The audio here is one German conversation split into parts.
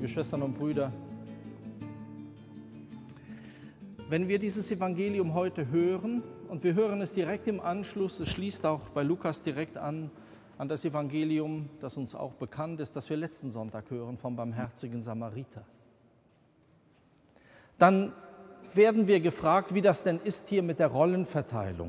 liebe Schwestern und Brüder, wenn wir dieses Evangelium heute hören, und wir hören es direkt im Anschluss, es schließt auch bei Lukas direkt an das Evangelium, das uns auch bekannt ist, das wir letzten Sonntag hören vom barmherzigen Samariter. Dann werden wir gefragt, wie das denn ist hier mit der Rollenverteilung.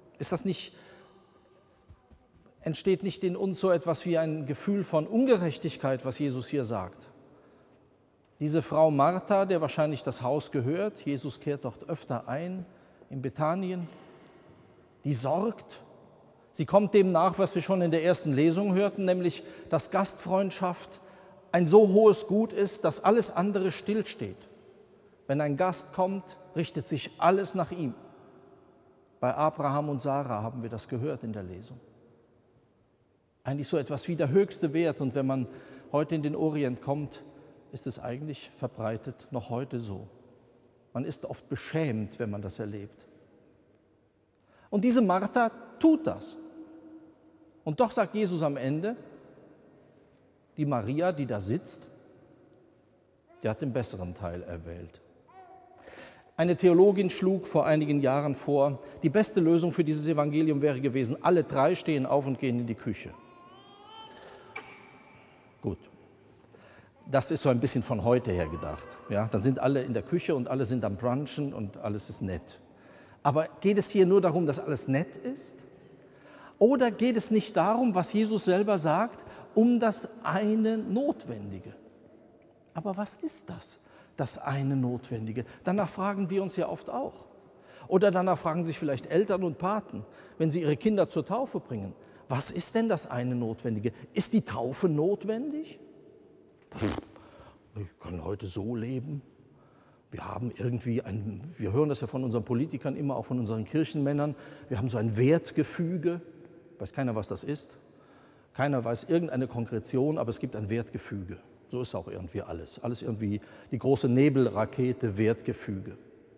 Entsteht nicht in uns so etwas wie ein Gefühl von Ungerechtigkeit, was Jesus hier sagt? Diese Frau Martha, der wahrscheinlich das Haus gehört, Jesus kehrt dort öfter ein, in Bethanien, die sorgt. Sie kommt dem nach, was wir schon in der ersten Lesung hörten, nämlich, dass Gastfreundschaft ein so hohes Gut ist, dass alles andere stillsteht. Wenn ein Gast kommt, richtet sich alles nach ihm. Bei Abraham und Sarah haben wir das gehört in der Lesung. Eigentlich so etwas wie der höchste Wert. Und wenn man heute in den Orient kommt, ist es eigentlich verbreitet, noch heute so. Man ist oft beschämt, wenn man das erlebt. Und diese Martha tut das. Und doch sagt Jesus am Ende, die Maria, die da sitzt, die hat den besseren Teil erwählt. Eine Theologin schlug vor einigen Jahren vor, die beste Lösung für dieses Evangelium wäre gewesen, alle drei stehen auf und gehen in die Küche. Gut. Das ist so ein bisschen von heute her gedacht. Ja, dann sind alle in der Küche und alle sind am Brunchen und alles ist nett. Aber geht es hier nur darum, dass alles nett ist? Oder geht es nicht darum, was Jesus selber sagt, um das eine Notwendige? Aber was ist das eine Notwendige? Danach fragen wir uns ja oft auch. Oder danach fragen sich vielleicht Eltern und Paten, wenn sie ihre Kinder zur Taufe bringen. Was ist denn das eine Notwendige? Ist die Taufe notwendig? Wir können heute so leben. Wir haben wir hören das ja von unseren Politikern immer, auch von unseren Kirchenmännern, wir haben so ein Wertgefüge, weiß keiner, was das ist. Keiner weiß irgendeine Konkretion, aber es gibt ein Wertgefüge. So ist auch irgendwie alles. Alles irgendwie die große Nebelrakete, Wertgefüge.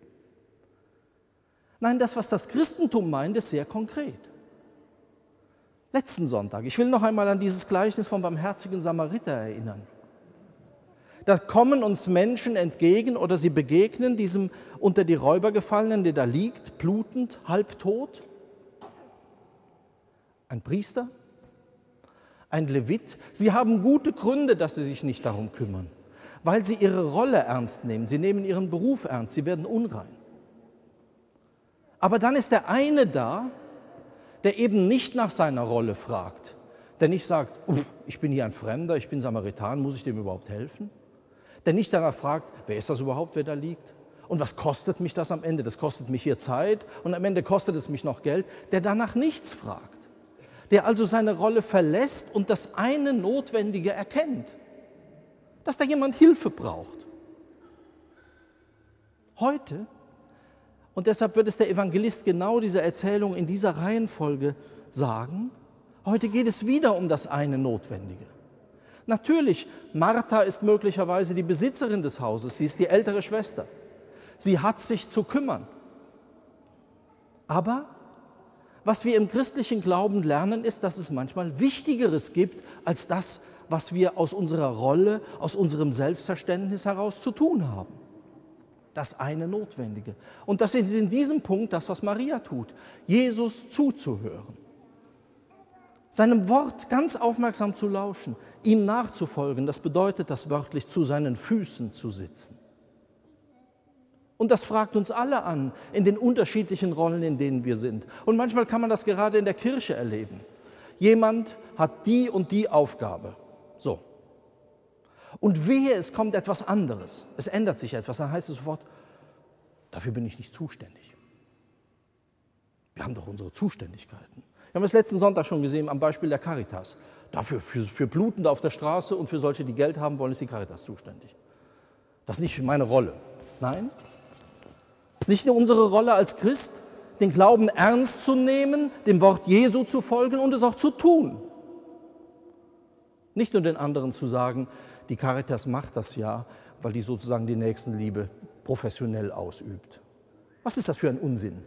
Nein, das, was das Christentum meint, ist sehr konkret. Letzten Sonntag, ich will noch einmal an dieses Gleichnis vom barmherzigen Samariter erinnern. Da kommen uns Menschen entgegen oder sie begegnen diesem unter die Räuber gefallenen, der da liegt, blutend, halbtot. Ein Priester, ein Levit. Sie haben gute Gründe, dass sie sich nicht darum kümmern, weil sie ihre Rolle ernst nehmen. Sie nehmen ihren Beruf ernst, sie werden unrein. Aber dann ist der eine da, der eben nicht nach seiner Rolle fragt, der nicht sagt, ich bin hier ein Fremder, ich bin Samaritan, muss ich dem überhaupt helfen? Der nicht danach fragt, wer ist das überhaupt, wer da liegt? Und was kostet mich das am Ende? Das kostet mich hier Zeit und am Ende kostet es mich noch Geld. Der danach nichts fragt. Der also seine Rolle verlässt und das eine Notwendige erkennt, dass da jemand Hilfe braucht. Heute, und deshalb wird es der Evangelist genau diese Erzählung in dieser Reihenfolge sagen, heute geht es wieder um das eine Notwendige. Natürlich, Martha ist möglicherweise die Besitzerin des Hauses, sie ist die ältere Schwester. Sie hat sich zu kümmern. Aber was wir im christlichen Glauben lernen, ist, dass es manchmal Wichtigeres gibt, als das, was wir aus unserer Rolle, aus unserem Selbstverständnis heraus zu tun haben. Das eine Notwendige. Und das ist in diesem Punkt das, was Maria tut, Jesus zuzuhören. Seinem Wort ganz aufmerksam zu lauschen, ihm nachzufolgen, das bedeutet, das wörtlich zu seinen Füßen zu sitzen. Und das fragt uns alle an, in den unterschiedlichen Rollen, in denen wir sind. Und manchmal kann man das gerade in der Kirche erleben. Jemand hat die und die Aufgabe. So. Und wehe, es kommt etwas anderes. Es ändert sich etwas. Dann heißt es sofort, dafür bin ich nicht zuständig. Wir haben doch unsere Zuständigkeiten. Wir haben es letzten Sonntag schon gesehen am Beispiel der Caritas. Dafür, für Blutende auf der Straße und für solche, die Geld haben wollen, ist die Caritas zuständig. Das ist nicht meine Rolle. Nein, es ist nicht nur unsere Rolle als Christ, den Glauben ernst zu nehmen, dem Wort Jesu zu folgen und es auch zu tun. Nicht nur den anderen zu sagen, die Caritas macht das ja, weil die sozusagen die Nächstenliebe professionell ausübt. Was ist das für ein Unsinn?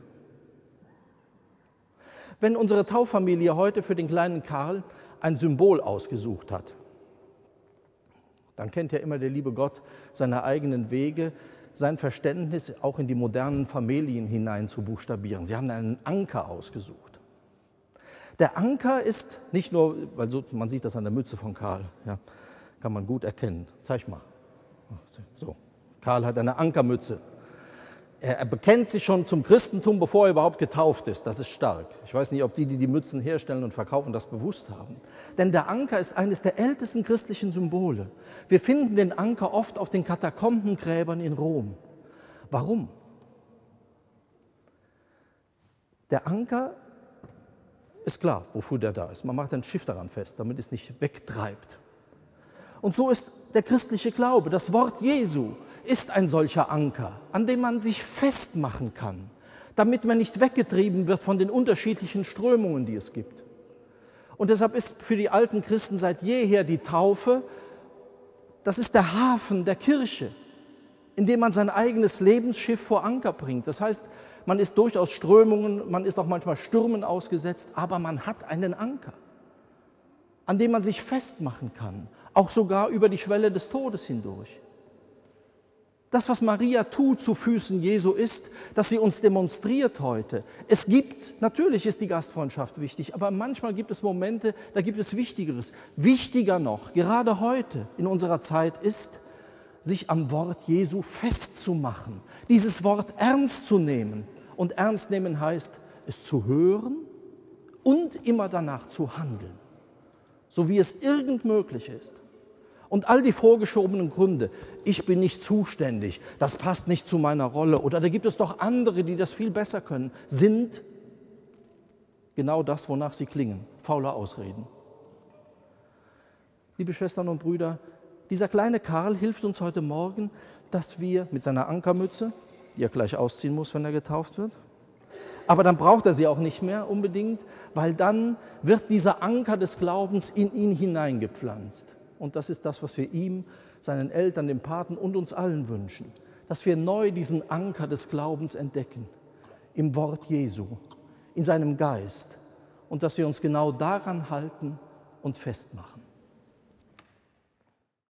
Wenn unsere Tauffamilie heute für den kleinen Karl ein Symbol ausgesucht hat, Dann kennt ja immer der liebe Gott seine eigenen Wege, sein Verständnis auch in die modernen Familien hinein zu buchstabieren. Sie haben einen Anker ausgesucht. Der Anker ist nicht nur, weil so, man sieht das an der Mütze von Karl, ja, kann man gut erkennen. Zeig mal. So, Karl hat eine Ankermütze. Er bekennt sich schon zum Christentum, bevor er überhaupt getauft ist. Das ist stark. Ich weiß nicht, ob die Mützen herstellen und verkaufen, das bewusst haben. Denn der Anker ist eines der ältesten christlichen Symbole. Wir finden den Anker oft auf den Katakombengräbern in Rom. Warum? Der Anker ist klar, wofür der da ist. Man macht ein Schiff daran fest, damit es nicht wegtreibt. Und so ist der christliche Glaube, das Wort Jesu, ist ein solcher Anker, an dem man sich festmachen kann, damit man nicht weggetrieben wird von den unterschiedlichen Strömungen, die es gibt. Und deshalb ist für die alten Christen seit jeher die Taufe, das ist der Hafen der Kirche, in dem man sein eigenes Lebensschiff vor Anker bringt. Das heißt, man ist durchaus Strömungen, man ist auch manchmal Stürmen ausgesetzt, aber man hat einen Anker, an dem man sich festmachen kann, auch sogar über die Schwelle des Todes hindurch. Das, was Maria tut zu Füßen Jesu, ist, dass sie uns demonstriert heute. Es gibt, natürlich ist die Gastfreundschaft wichtig, aber manchmal gibt es Momente, da gibt es Wichtigeres. Wichtiger noch, gerade heute in unserer Zeit, ist, sich am Wort Jesu festzumachen, dieses Wort ernst zu nehmen. Und ernst nehmen heißt, es zu hören und immer danach zu handeln, so wie es irgend möglich ist. Und all die vorgeschobenen Gründe, ich bin nicht zuständig, das passt nicht zu meiner Rolle oder da gibt es doch andere, die das viel besser können, sind genau das, wonach sie klingen, faule Ausreden. Liebe Schwestern und Brüder, dieser kleine Karl hilft uns heute Morgen, dass wir mit seiner Ankermütze, die er gleich ausziehen muss, wenn er getauft wird, aber dann braucht er sie auch nicht mehr unbedingt, weil dann wird dieser Anker des Glaubens in ihn hineingepflanzt. Und das ist das, was wir ihm, seinen Eltern, dem Paten und uns allen wünschen, dass wir neu diesen Anker des Glaubens entdecken, im Wort Jesu, in seinem Geist und dass wir uns genau daran halten und festmachen.